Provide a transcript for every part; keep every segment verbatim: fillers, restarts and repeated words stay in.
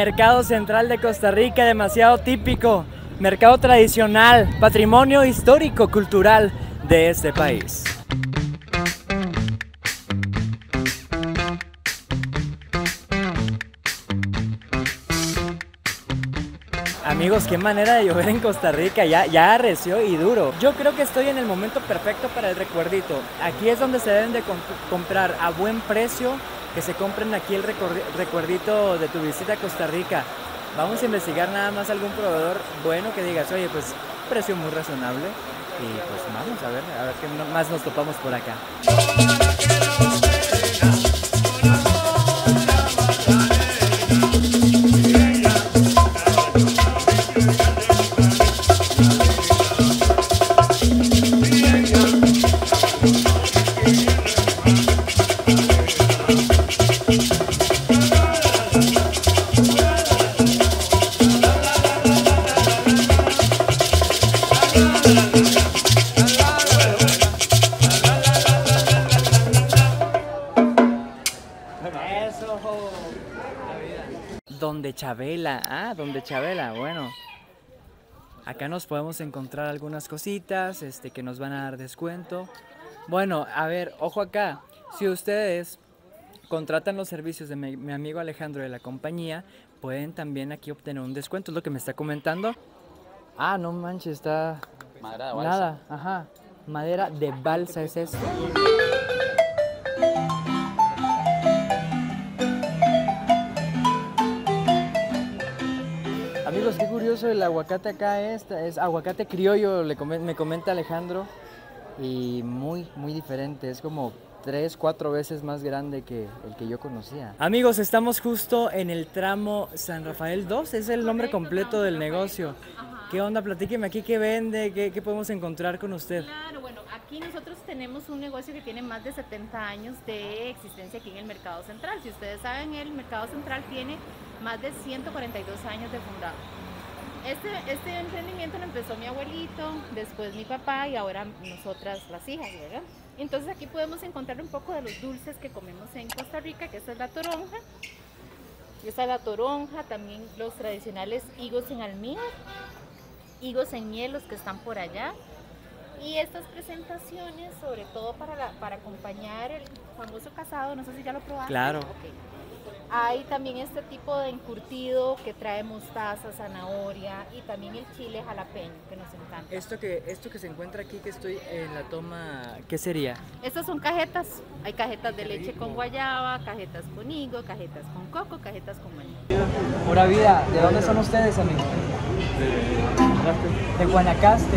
Mercado Central de Costa Rica, demasiado típico, mercado tradicional, patrimonio histórico, cultural de este país. Amigos, qué manera de llover en Costa Rica, ya, ya arreció y duro. Yo creo que estoy en el momento perfecto para el recuerdito. Aquí es donde se deben de comp comprar a buen precio, que se compren aquí el recuerdito de tu visita a Costa Rica. Vamos a investigar nada más algún proveedor bueno que digas, oye, pues precio muy razonable. Y pues vamos a ver, a ver qué más nos topamos por acá. Donde Chabela, ah, Donde Chabela, bueno. Acá nos podemos encontrar algunas cositas, este, que nos van a dar descuento. Bueno, a ver, ojo acá, si ustedes contratan los servicios de mi, mi amigo Alejandro de la compañía, pueden también aquí obtener un descuento, es lo que me está comentando. Ah, no manches, está... Madera de balsa. Nada, ajá, madera de balsa es esto. Amigos, qué curioso, el aguacate acá es, es aguacate criollo, le comen, me comenta Alejandro, y muy, muy diferente, es como tres, cuatro veces más grande que el que yo conocía. Amigos, estamos justo en el tramo San Rafael dos, es el nombre completo del negocio. ¿Qué onda? Platíqueme aquí, ¿qué vende? ¿Qué, qué podemos encontrar con usted? Claro, bueno, aquí nosotros tenemos un negocio que tiene más de setenta años de existencia aquí en el Mercado Central. Si ustedes saben, el Mercado Central tiene más de ciento cuarenta y dos años de fundado. Este, este emprendimiento lo empezó mi abuelito, después mi papá y ahora nosotras las hijas, ¿verdad? Entonces aquí podemos encontrar un poco de los dulces que comemos en Costa Rica, que esta es la toronja. Y esta es la toronja, también los tradicionales higos en almíbar, higos en miel, los que están por allá. Y estas presentaciones, sobre todo para, la, para acompañar el famoso casado, no sé si ya lo probaste. Claro. Okay. Hay también este tipo de encurtido que trae mostaza, zanahoria y también el chile jalapeño, que nos encanta. Esto que, esto que se encuentra aquí, que estoy en la toma, ¿qué sería? Estas son cajetas. Hay cajetas de leche con guayaba, cajetas con higo, cajetas con coco, cajetas con maní. Pura vida, ¿de dónde son ustedes, amigos? De, de Guanacaste.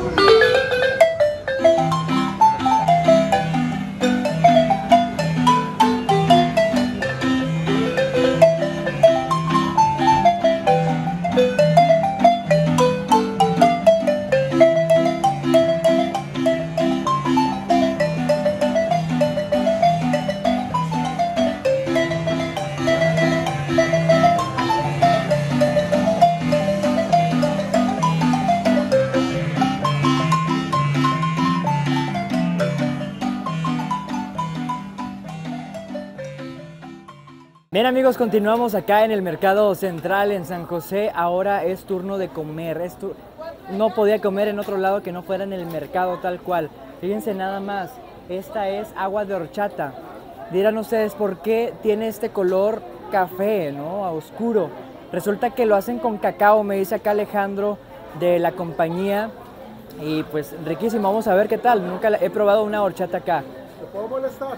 Bien amigos, continuamos acá en el Mercado Central en San José. Ahora es turno de comer. Es tu... No podía comer en otro lado que no fuera en el mercado tal cual. Fíjense nada más, esta es agua de horchata. Dirán ustedes por qué tiene este color café, ¿no? A oscuro. Resulta que lo hacen con cacao, me dice acá Alejandro de la compañía. Y pues riquísimo, vamos a ver qué tal. Nunca he probado una horchata acá. ¿Te puedo molestar?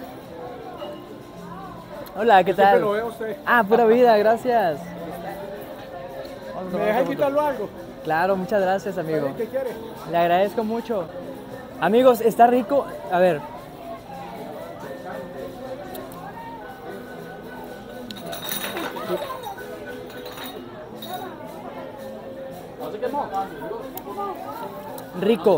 Hola, ¿qué tal? Siempre lo veo a usted. Ah, pura vida, gracias. ¿Me deja quitarlo algo? Claro, muchas gracias, amigo. ¿Qué quiere? Le agradezco mucho. Amigos, está rico. A ver. Rico.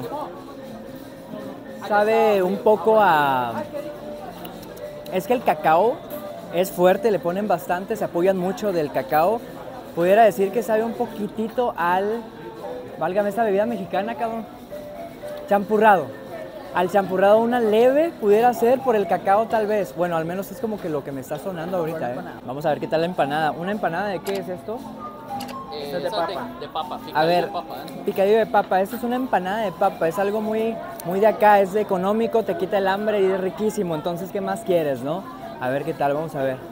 Sabe un poco a... Es que el cacao es fuerte, le ponen bastante, se apoyan mucho del cacao. Pudiera decir que sabe un poquitito al... Válgame esta bebida mexicana, cabrón. Champurrado. Al champurrado una leve pudiera ser por el cacao tal vez. Bueno, al menos es como que lo que me está sonando ahorita, ¿eh? Vamos a ver qué tal la empanada. ¿Una empanada de qué es esto? Eh, Esto es de esa papa. De, de papa, A ver, de papa, ¿eh? picadillo de papa. Esto es una empanada de papa. Es algo muy, muy de acá. Es económico, te quita el hambre y es riquísimo. Entonces, ¿qué más quieres, no? A ver qué tal, vamos a ver.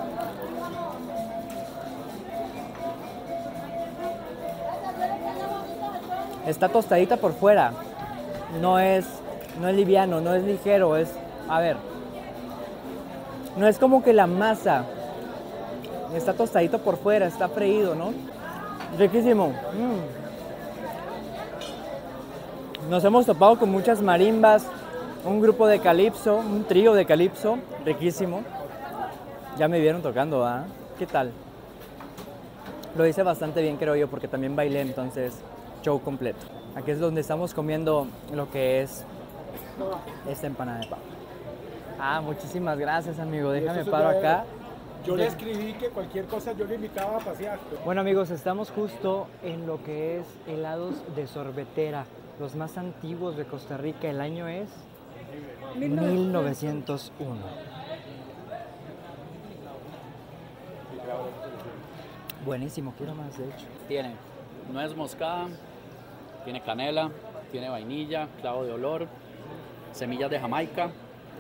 Está tostadita por fuera. No es, no es liviano, no es ligero. Es, a ver. No es como que la masa. Está tostadito por fuera, está freído, ¿no? Riquísimo. Mm. Nos hemos topado con muchas marimbas, un grupo de calipso, un trío de calipso, riquísimo. Ya me vieron tocando, ¿ah? ¿Qué tal? Lo hice bastante bien, creo yo, porque también bailé, entonces show completo. Aquí es donde estamos comiendo lo que es esta empanada de papa. Ah, muchísimas gracias, amigo. Déjame paro acá. Yo le escribí que cualquier cosa yo le invitaba a pasear. Bueno, amigos, estamos justo en lo que es helados de sorbetera, los más antiguos de Costa Rica. El año es mil novecientos uno. Buenísimo, quiero más, de hecho. Tiene nuez moscada, tiene canela, tiene vainilla, clavo de olor, semillas de Jamaica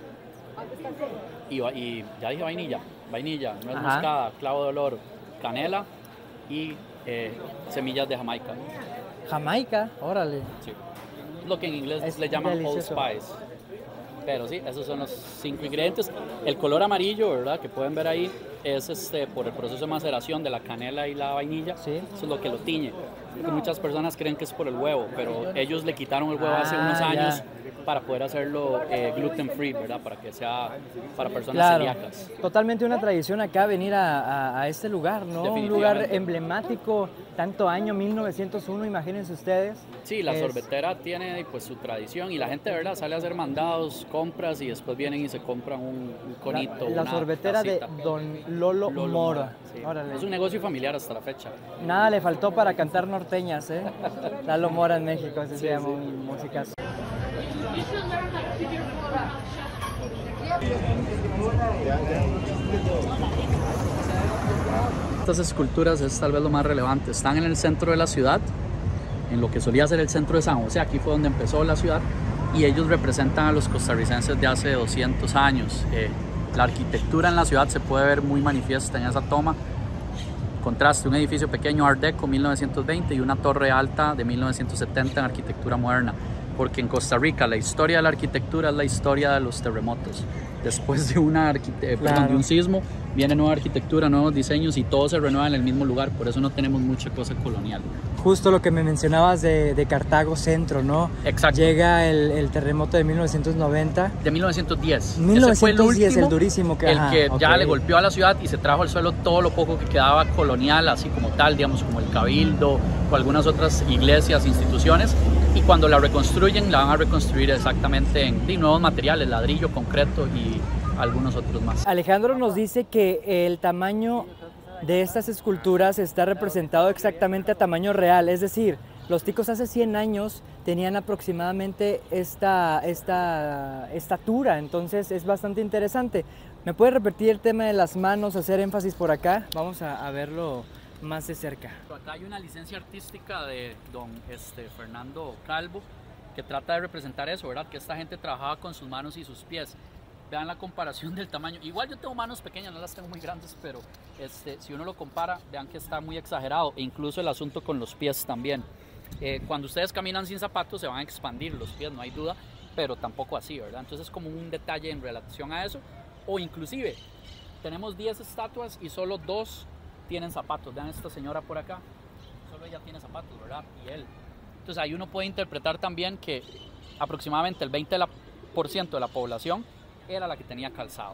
y, y ya dije vainilla, vainilla, nuez Ajá. moscada, clavo de olor, canela y eh, semillas de Jamaica. Jamaica, órale. Sí. Lo que en inglés Es le llaman delicioso. allspice. Pero sí, esos son los cinco ingredientes. El color amarillo, ¿verdad? Que pueden ver ahí es este, por el proceso de maceración de la canela y la vainilla. Sí. Eso es lo que lo tiñe. Porque muchas personas creen que es por el huevo, pero ellos le quitaron el huevo Ah, hace unos ya. años para poder hacerlo eh, gluten free, ¿verdad? Para que sea para personas Claro, celíacas. totalmente una tradición acá venir a, a- a este lugar, ¿no? Un lugar Definitivamente. emblemático, tanto año, mil novecientos uno, imagínense ustedes. Sí, la Es- sorbetera tiene pues su tradición y la gente, ¿verdad? Sale a hacer mandados, compras y después vienen y se compran un, un conito. La, la una sorbetera de tacita. Don Lolo, Lolo Mora. Mora, sí. Órale. Es un negocio familiar hasta la fecha. Nada le faltó para cantar norteñas, ¿eh? Lalo Mora en México, así se llama un musicazo. Estas esculturas es tal vez lo más relevante. Están en el centro de la ciudad, en lo que solía ser el centro de San José. Aquí fue donde empezó la ciudad y ellos representan a los costarricenses de hace doscientos años. Eh, la arquitectura en la ciudad se puede ver muy manifiesta en esa toma. Contraste, un edificio pequeño Art Deco mil novecientos veinte y una torre alta de mil novecientos setenta en arquitectura moderna. Porque en Costa Rica la historia de la arquitectura es la historia de los terremotos. Después de, una arquite- Claro. perdón, de un sismo viene nueva arquitectura, nuevos diseños y todo se renueva en el mismo lugar. Por eso no tenemos mucha cosa colonial. Justo lo que me mencionabas de, de Cartago Centro, ¿no? Exacto. Llega el, el terremoto de mil novecientos noventa. De mil novecientos diez. mil novecientos diez, Ese fue el último, el durísimo que- el ajá, que ya ok. le golpeó a la ciudad y se trajo al suelo todo lo poco que quedaba colonial, así como tal, digamos, como el Cabildo o algunas otras iglesias, instituciones. Y cuando la reconstruyen, la van a reconstruir exactamente en, en nuevos materiales, ladrillo, concreto y algunos otros más. Alejandro nos dice que el tamaño de estas esculturas está representado exactamente a tamaño real, es decir, los ticos hace cien años tenían aproximadamente esta, esta estatura, entonces es bastante interesante. ¿Me puede repetir el tema de las manos, hacer énfasis por acá? Vamos a, a verlo más de cerca. Acá hay una licencia artística de don este, Fernando Calvo que trata de representar eso, ¿verdad? Que esta gente trabajaba con sus manos y sus pies. Vean la comparación del tamaño. Igual yo tengo manos pequeñas, no las tengo muy grandes, pero este, si uno lo compara, vean que está muy exagerado. E incluso el asunto con los pies también. Eh, cuando ustedes caminan sin zapatos se van a expandir los pies, no hay duda, pero tampoco así, ¿verdad? Entonces es como un detalle en relación a eso. O inclusive, tenemos diez estatuas y solo dos tienen zapatos. Vean esta señora por acá, solo ella tiene zapatos, ¿verdad? Y él. Entonces ahí uno puede interpretar también que aproximadamente el veinte por ciento de la población era la que tenía calzado.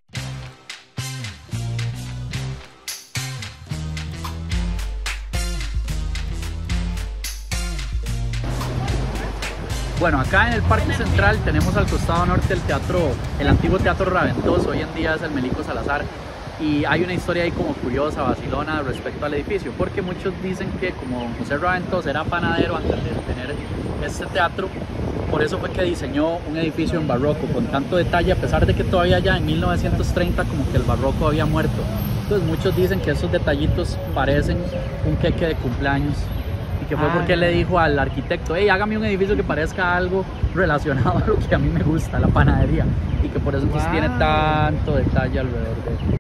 Bueno, acá en el Parque Central tenemos al costado norte el teatro, el antiguo Teatro Raventós, hoy en día es el Melico Salazar. Y hay una historia ahí como curiosa, vacilona respecto al edificio, porque muchos dicen que como don José Raventós era panadero antes de tener este teatro, por eso fue que diseñó un edificio en barroco con tanto detalle, a pesar de que todavía ya en mil novecientos treinta como que el barroco había muerto. Entonces muchos dicen que esos detallitos parecen un queque de cumpleaños, y que fue porque él le dijo al arquitecto, hey, hágame un edificio que parezca algo relacionado a lo que a mí me gusta, la panadería, y que por eso entonces tiene tanto detalle alrededor de él.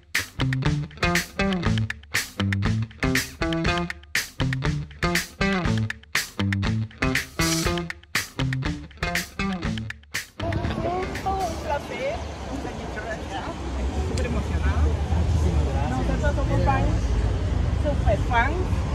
Super fan.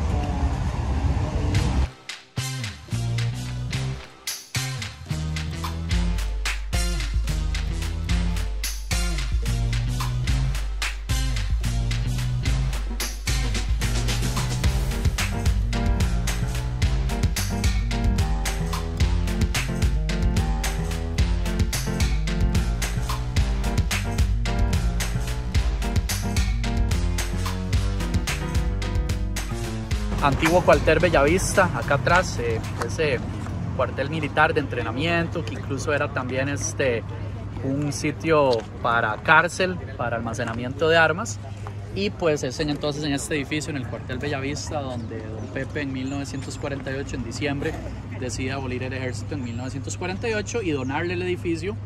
Antiguo cuartel Bellavista, acá atrás, eh, ese cuartel militar de entrenamiento que incluso era también este, un sitio para cárcel, para almacenamiento de armas. Y pues es entonces en este edificio, en el cuartel Bellavista, donde don Pepe en mil novecientos cuarenta y ocho, en diciembre, decide abolir el ejército en mil novecientos cuarenta y ocho y donarle el edificio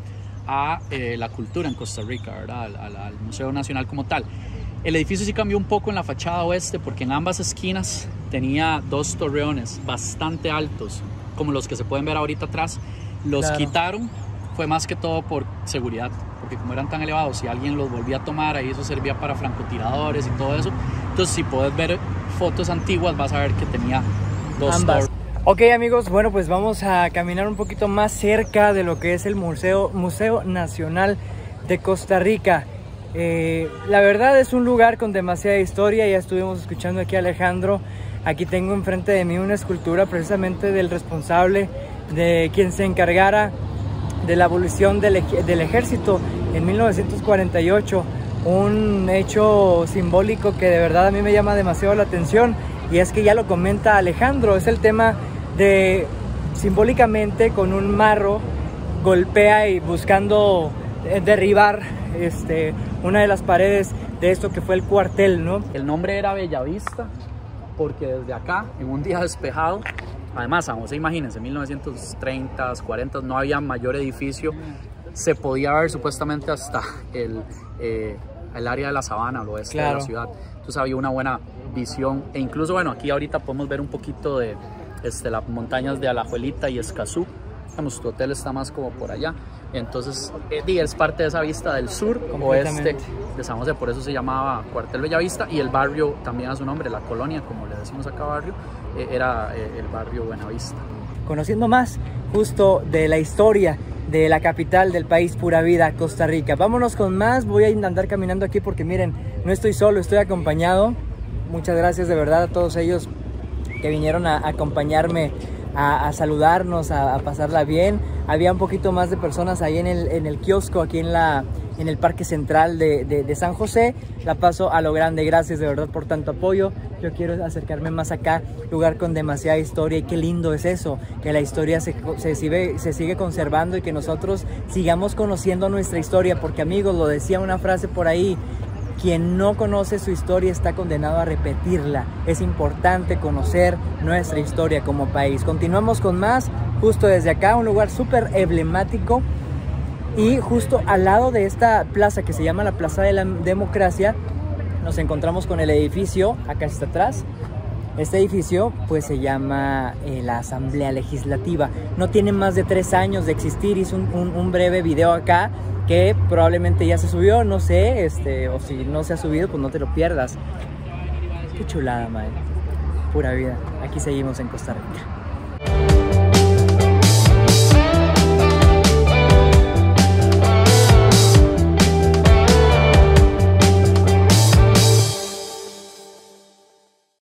a eh, la cultura en Costa Rica, ¿verdad? Al, al, al Museo Nacional como tal. El edificio sí cambió un poco en la fachada oeste porque en ambas esquinas tenía dos torreones bastante altos, como los que se pueden ver ahorita atrás. Los claro. quitaron, fue más que todo por seguridad, porque como eran tan elevados, si alguien los volvía a tomar, ahí eso servía para francotiradores y todo eso. Entonces, si puedes ver fotos antiguas, vas a ver que tenía dos ambas. torres. Ok, amigos, bueno, pues vamos a caminar un poquito más cerca de lo que es el Museo, Museo Nacional de Costa Rica. Eh, la verdad es un lugar con demasiada historia. Ya estuvimos escuchando aquí a Alejandro. Aquí tengo enfrente de mí una escultura precisamente del responsable, de quien se encargara de la abolición del, del ejército en mil novecientos cuarenta y ocho. Un hecho simbólico que de verdad a mí me llama demasiado la atención, y es que ya lo comenta Alejandro, es el tema de simbólicamente con un marro golpea y buscando derribar este, una de las paredes de esto que fue el cuartel, ¿no? El nombre era Bellavista porque desde acá, en un día despejado, además San José, imagínense, mil novecientos treinta, cuarenta, no había mayor edificio, se podía ver supuestamente hasta el, eh, el área de la sabana, al oeste claro. de la ciudad, entonces había una buena visión, e incluso, bueno, aquí ahorita podemos ver un poquito de este, las montañas de Alajuelita y Escazú. Digamos, tu hotel está más como por allá, entonces eh, es parte de esa vista del sur oeste de San José, por eso se llamaba Cuartel Bellavista, y el barrio también a su nombre, la colonia, como le decimos acá barrio, eh, era eh, el barrio Buenavista. Conociendo más justo de la historia de la capital del país, pura vida, Costa Rica. Vámonos con más, voy a andar caminando aquí porque miren, no estoy solo, estoy acompañado. Muchas gracias de verdad a todos ellos que vinieron a acompañarme, a, a saludarnos, a, a pasarla bien. Había un poquito más de personas ahí en el, en el kiosco, aquí en, la, en el Parque Central de, de, de San José. La paso a lo grande, gracias de verdad por tanto apoyo. Yo quiero acercarme más acá, lugar con demasiada historia, y qué lindo es eso, que la historia se, se, sigue, se sigue conservando y que nosotros sigamos conociendo nuestra historia, porque amigos, lo decía una frase por ahí, quien no conoce su historia está condenado a repetirla. Es importante conocer nuestra historia como país. Continuamos con más, justo desde acá, un lugar súper emblemático, y justo al lado de esta plaza que se llama la Plaza de la Democracia, nos encontramos con el edificio, acá está atrás. Este edificio pues se llama eh, la Asamblea Legislativa. No tiene más de tres años de existir. Hice un, un, un breve video acá que probablemente ya se subió, no sé, este, o si no se ha subido, pues no te lo pierdas. Qué chulada, madre. Pura vida. Aquí seguimos en Costa Rica.